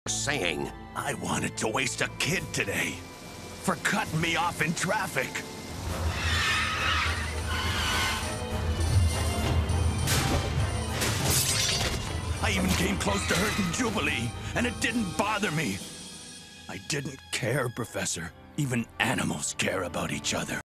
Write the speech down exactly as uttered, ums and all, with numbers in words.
saying. I wanted to waste a kid today for cutting me off in traffic. I even came close to hurting Jubilee, and it didn't bother me. I didn't care, Professor. Even animals care about each other.